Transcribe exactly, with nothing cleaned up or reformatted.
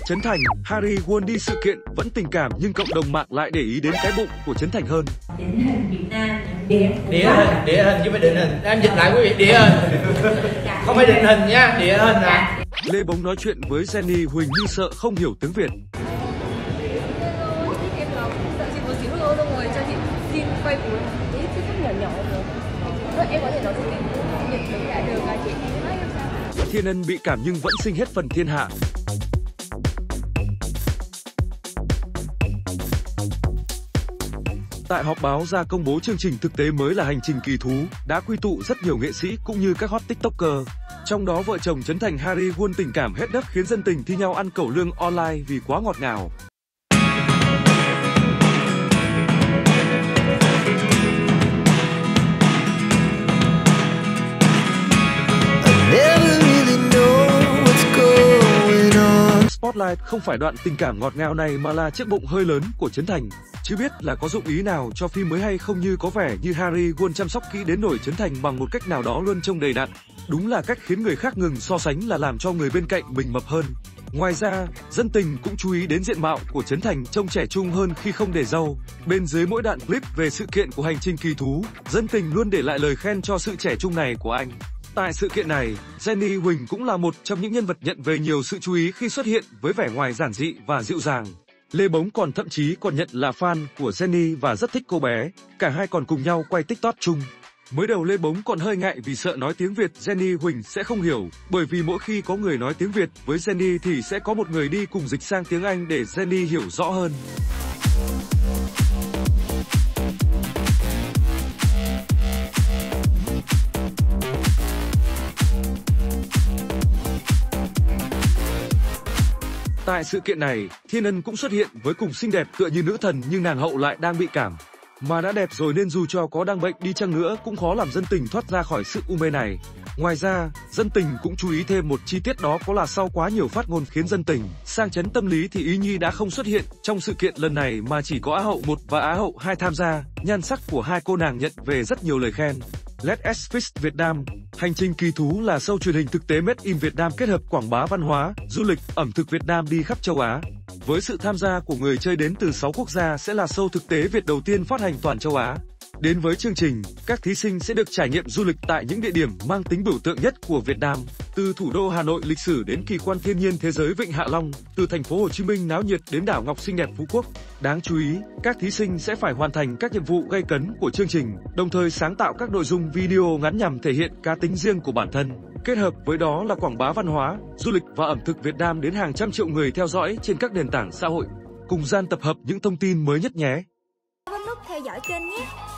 Trấn Thành, Harry Won đi sự kiện vẫn tình cảm nhưng cộng đồng mạng lại để ý đến cái bụng của Trấn Thành hơn. Điển hình Việt Nam, địa địa hình, địa hình chứ phải định hình. Em dịch lại quý vị, địa hình. Không phải định hình nha, địa hình à. Lê Bống nói chuyện với Jenny Huỳnh như sợ không hiểu tiếng Việt. Em nói sợ chị một xíu thôi, xong rồi cho chị xin quay cuối ý chứ không nhỏ nhỏ nữa. Em có thể nói tiếng Việt được đã được à chị. Thiên Ân bị cảm nhưng vẫn sinh hết phần thiên hạ. Tại họp báo ra công bố chương trình thực tế mới là Hành trình kỳ thú đã quy tụ rất nhiều nghệ sĩ cũng như các hot tiktoker. Trong đó vợ chồng Trấn Thành Harry Won tình cảm hết đất khiến dân tình thi nhau ăn cẩu lương online vì quá ngọt ngào. Spotlight không phải đoạn tình cảm ngọt ngào này mà là chiếc bụng hơi lớn của Trấn Thành. Chứ biết là có dụng ý nào cho phim mới hay không, như có vẻ như Harry Won chăm sóc kỹ đến nổi Trấn Thành bằng một cách nào đó luôn trông đầy đặn. Đúng là cách khiến người khác ngừng so sánh là làm cho người bên cạnh mình mập hơn. Ngoài ra, dân tình cũng chú ý đến diện mạo của Trấn Thành trông trẻ trung hơn khi không để râu. Bên dưới mỗi đoạn clip về sự kiện của Hành trình kỳ thú, dân tình luôn để lại lời khen cho sự trẻ trung này của anh. Tại sự kiện này, Jenny Huỳnh cũng là một trong những nhân vật nhận về nhiều sự chú ý khi xuất hiện với vẻ ngoài giản dị và dịu dàng. Lê Bống còn thậm chí còn nhận là fan của Jenny và rất thích cô bé. Cả hai còn cùng nhau quay TikTok chung. Mới đầu Lê Bống còn hơi ngại vì sợ nói tiếng Việt Jenny Huỳnh sẽ không hiểu, bởi vì mỗi khi có người nói tiếng Việt với Jenny thì sẽ có một người đi cùng dịch sang tiếng Anh để Jenny hiểu rõ hơn. Tại sự kiện này, Thiên Ân cũng xuất hiện với cùng xinh đẹp tựa như nữ thần nhưng nàng hậu lại đang bị cảm. Mà đã đẹp rồi nên dù cho có đang bệnh đi chăng nữa cũng khó làm dân tình thoát ra khỏi sự u mê này. Ngoài ra, dân tình cũng chú ý thêm một chi tiết, đó có là sau quá nhiều phát ngôn khiến dân tình sang chấn tâm lý thì Ý Nhi đã không xuất hiện trong sự kiện lần này mà chỉ có Á hậu một và Á hậu hai tham gia. Nhan sắc của hai cô nàng nhận về rất nhiều lời khen. Let's Fish Việt Nam. Hành trình kỳ thú là show truyền hình thực tế made in Việt Nam kết hợp quảng bá văn hóa, du lịch, ẩm thực Việt Nam đi khắp châu Á. Với sự tham gia của người chơi đến từ sáu quốc gia sẽ là show thực tế Việt đầu tiên phát hành toàn châu Á. Đến với chương trình, các thí sinh sẽ được trải nghiệm du lịch tại những địa điểm mang tính biểu tượng nhất của Việt Nam, từ thủ đô Hà Nội lịch sử đến kỳ quan thiên nhiên thế giới Vịnh Hạ Long, từ thành phố Hồ Chí Minh náo nhiệt đến đảo ngọc xinh đẹp Phú Quốc. Đáng chú ý, các thí sinh sẽ phải hoàn thành các nhiệm vụ gay cấn của chương trình, đồng thời sáng tạo các nội dung video ngắn nhằm thể hiện cá tính riêng của bản thân. Kết hợp với đó là quảng bá văn hóa, du lịch và ẩm thực Việt Nam đến hàng trăm triệu người theo dõi trên các nền tảng xã hội. Cùng gian tập hợp những thông tin mới nhất nhé. Bấm nút theo dõi kênh nhé.